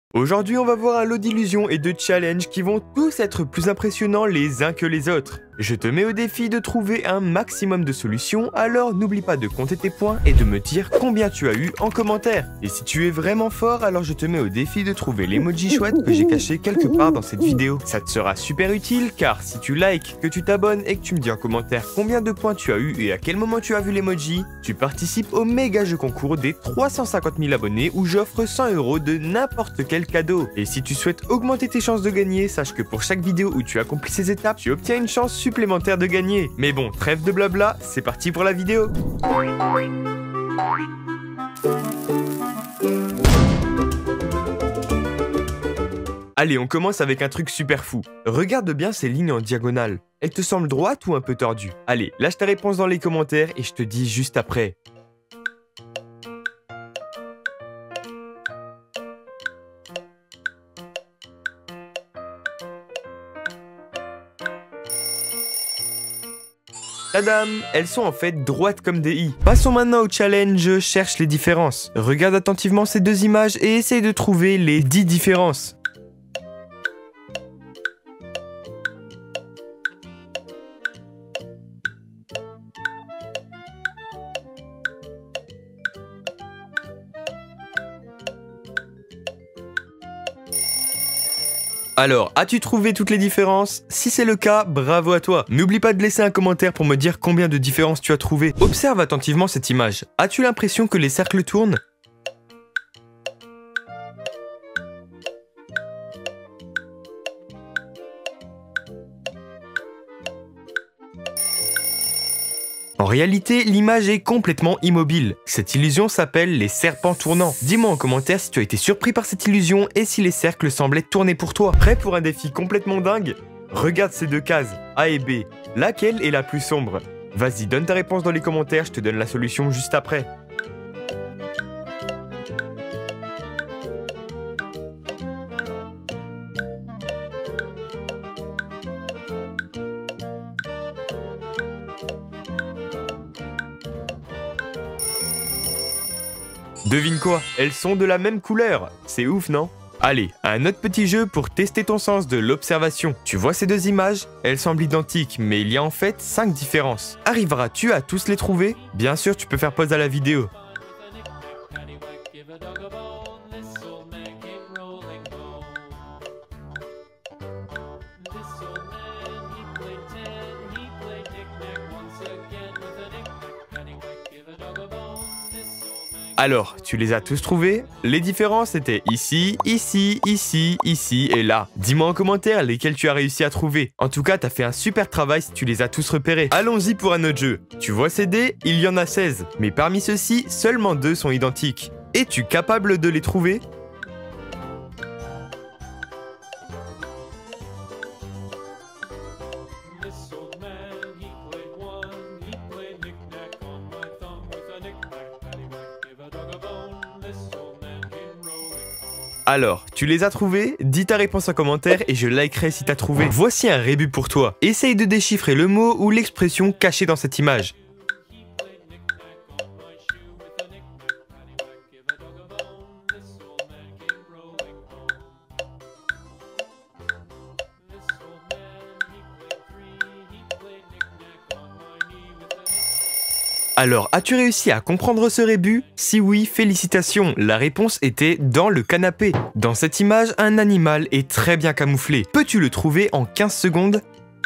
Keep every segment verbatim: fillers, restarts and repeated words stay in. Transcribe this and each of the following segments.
Aujourd'hui, on va voir un lot d'illusions et de challenges qui vont tous être plus impressionnants les uns que les autres. Je te mets au défi de trouver un maximum de solutions, alors n'oublie pas de compter tes points et de me dire combien tu as eu en commentaire. Et si tu es vraiment fort, alors je te mets au défi de trouver l'emoji chouette que j'ai caché quelque part dans cette vidéo. Ça te sera super utile car si tu likes, que tu t'abonnes et que tu me dis en commentaire combien de points tu as eu et à quel moment tu as vu l'emoji, tu participes au méga jeu concours des trois cent cinquante mille abonnés où j'offre cent euros de n'importe quel cadeau. Et si tu souhaites augmenter tes chances de gagner, sache que pour chaque vidéo où tu accomplis ces étapes, tu obtiens une chance supplémentaire de gagner. Mais bon, trêve de blabla, c'est parti pour la vidéo. Allez, on commence avec un truc super fou. Regarde bien ces lignes en diagonale. Elles te semblent droites ou un peu tordues? Allez, lâche ta réponse dans les commentaires et je te dis juste après. Tadam! Elles sont en fait droites comme des i. Passons maintenant au challenge cherche les différences. Regarde attentivement ces deux images et essaye de trouver les dix différences. Alors, as-tu trouvé toutes les différences? Si c'est le cas, bravo à toi. N'oublie pas de laisser un commentaire pour me dire combien de différences tu as trouvé. Observe attentivement cette image. As-tu l'impression que les cercles tournent? En réalité, l'image est complètement immobile. Cette illusion s'appelle les serpents tournants. Dis-moi en commentaire si tu as été surpris par cette illusion et si les cercles semblaient tourner pour toi. Prêt pour un défi complètement dingue? Regarde ces deux cases, A et B. Laquelle est la plus sombre? Vas-y, donne ta réponse dans les commentaires, je te donne la solution juste après. Devine quoi? Elles sont de la même couleur. C'est ouf, non? Allez, un autre petit jeu pour tester ton sens de l'observation. Tu vois ces deux images? Elles semblent identiques, mais il y a en fait cinq différences. Arriveras-tu à tous les trouver? Bien sûr, tu peux faire pause à la vidéo. Alors, tu les as tous trouvés? Les différences étaient ici, ici, ici, ici et là. Dis-moi en commentaire lesquels tu as réussi à trouver. En tout cas, t'as fait un super travail si tu les as tous repérés. Allons-y pour un autre jeu. Tu vois ces dés? Il y en a seize. Mais parmi ceux-ci, seulement deux sont identiques. Es-tu capable de les trouver? Alors, tu les as trouvés? Dis ta réponse en commentaire et je likerai si t'as trouvé. Voici un rébut pour toi. Essaye de déchiffrer le mot ou l'expression cachée dans cette image. Alors, as-tu réussi à comprendre ce rébut? Si oui, félicitations, la réponse était dans le canapé. Dans cette image, un animal est très bien camouflé. Peux-tu le trouver en quinze secondes?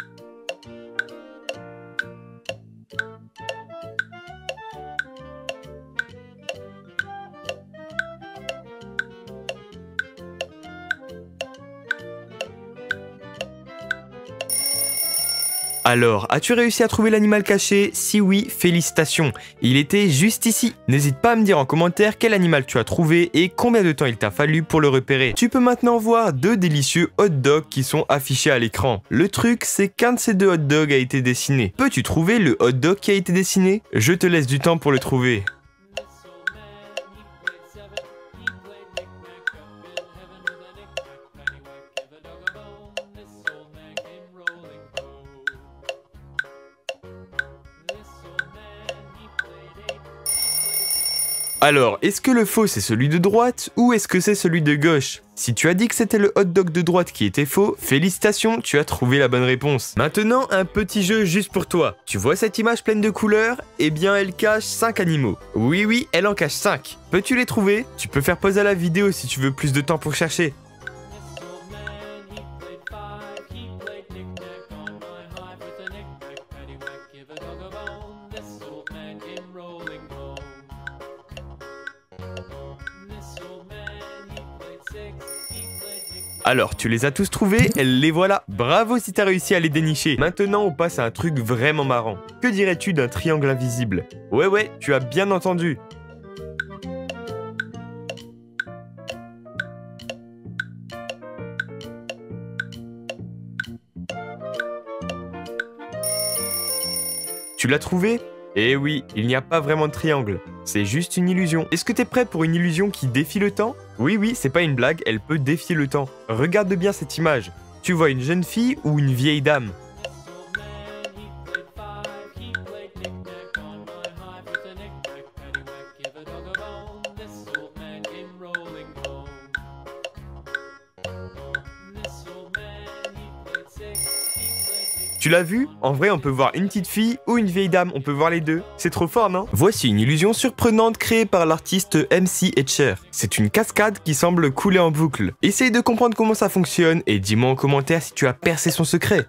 Alors, as-tu réussi à trouver l'animal caché? Si oui, félicitations, il était juste ici. N'hésite pas à me dire en commentaire quel animal tu as trouvé et combien de temps il t'a fallu pour le repérer. Tu peux maintenant voir deux délicieux hot dogs qui sont affichés à l'écran. Le truc, c'est qu'un de ces deux hot dogs a été dessiné. Peux-tu trouver le hot dog qui a été dessiné? Je te laisse du temps pour le trouver. Alors, est-ce que le faux c'est celui de droite ou est-ce que c'est celui de gauche? Si tu as dit que c'était le hot dog de droite qui était faux, félicitations, tu as trouvé la bonne réponse. Maintenant, un petit jeu juste pour toi. Tu vois cette image pleine de couleurs? Eh bien, elle cache cinq animaux. Oui, oui, elle en cache cinq. Peux-tu les trouver? Tu peux faire pause à la vidéo si tu veux plus de temps pour chercher. Alors, tu les as tous trouvés, les voilà. Bravo si t'as réussi à les dénicher. Maintenant, on passe à un truc vraiment marrant. Que dirais-tu d'un triangle invisible? Ouais, ouais, tu as bien entendu. Tu l'as trouvé? Eh oui, il n'y a pas vraiment de triangle. C'est juste une illusion. Est-ce que t'es prêt pour une illusion qui défie le temps? Oui, oui, c'est pas une blague, elle peut défier le temps. Regarde bien cette image. Tu vois une jeune fille ou une vieille dame? Tu l'as vu? En vrai, on peut voir une petite fille ou une vieille dame, on peut voir les deux. C'est trop fort, non? Voici une illusion surprenante créée par l'artiste M C Etcher. C'est une cascade qui semble couler en boucle. Essaye de comprendre comment ça fonctionne et dis-moi en commentaire si tu as percé son secret.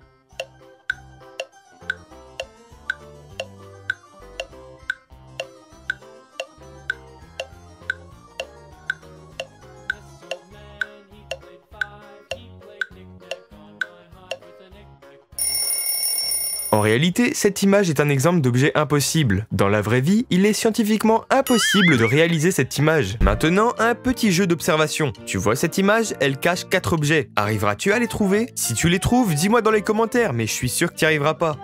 En réalité, cette image est un exemple d'objet impossible. Dans la vraie vie, il est scientifiquement impossible de réaliser cette image. Maintenant, un petit jeu d'observation. Tu vois cette image, elle cache quatre objets. Arriveras-tu à les trouver? Si tu les trouves, dis-moi dans les commentaires, mais je suis sûr que tu n'y arriveras pas.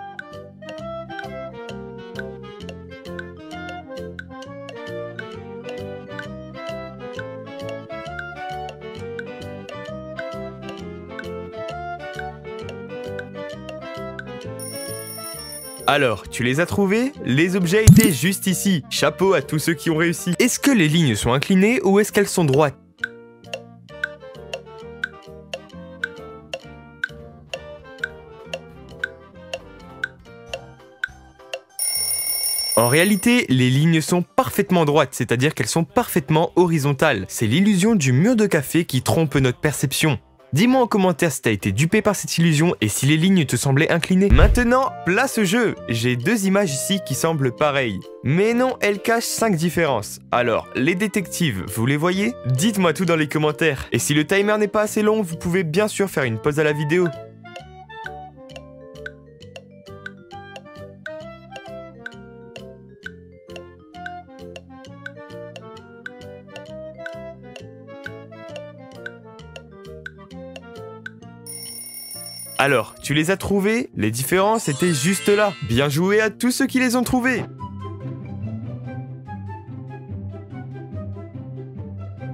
Alors, tu les as trouvés? Les objets étaient juste ici. Chapeau à tous ceux qui ont réussi. Est-ce que les lignes sont inclinées ou est-ce qu'elles sont droites? En réalité, les lignes sont parfaitement droites, c'est-à-dire qu'elles sont parfaitement horizontales. C'est l'illusion du mur de café qui trompe notre perception. Dis-moi en commentaire si t'as été dupé par cette illusion et si les lignes te semblaient inclinées. Maintenant, place au jeu. J'ai deux images ici qui semblent pareilles. Mais non, elles cachent cinq différences. Alors, les détectives, vous les voyez? Dites-moi tout dans les commentaires. Et si le timer n'est pas assez long, vous pouvez bien sûr faire une pause à la vidéo. Alors, tu les as trouvés? Les différences étaient juste là. Bien joué à tous ceux qui les ont trouvés.